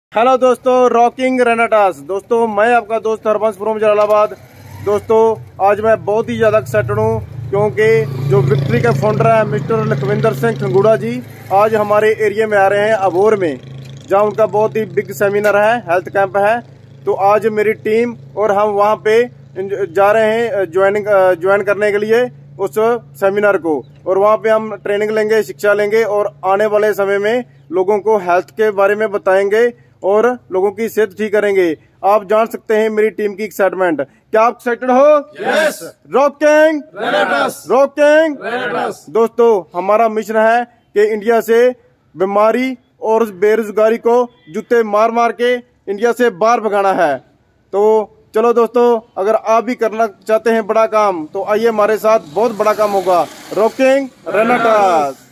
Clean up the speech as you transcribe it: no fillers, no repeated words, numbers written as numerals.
Hello दोस्तों, rocking Renatas. दोस्तों मैं आपका दोस्त हरबंस फ्रॉम जलालाबाद। दोस्तों आज मैं बहुत ही ज़्यादा एक्साइटेड हूँ क्योंकि जो विक्ट्री के फाउंडर है मिस्टर लखविंदर सिंह खंगूड़ा जी आज हमारे एरिया में आ रहे हैं अबोर में, जहाँ उनका बहुत ही बिग सेमिनार है, हेल्थ कैंप है। तो आज मेरी टीम और हम वहाँ पे जा रहे हैं ज्वाइन करने के लिए उस सेमिनार को, और वहाँ पे हम ट्रेनिंग लेंगे, शिक्षा लेंगे और आने वाले समय में लोगों को हेल्थ के बारे में बताएंगे और लोगों की सेहत ठीक करेंगे। आप जान सकते हैं मेरी टीम की एक्साइटमेंट। क्या आप एक्साइटेड हो? Yes. Rocking Renatas. Rocking Renatas. दोस्तों हमारा मिशन है कि इंडिया से बीमारी और बेरोजगारी को जूते मार मार के इंडिया से बाहर भगाना है। तो चलो दोस्तों, अगर आप भी करना चाहते हैं बड़ा काम तो आइए हमारे साथ, बहुत बड़ा काम होगा। रॉकिंग रेनाटास।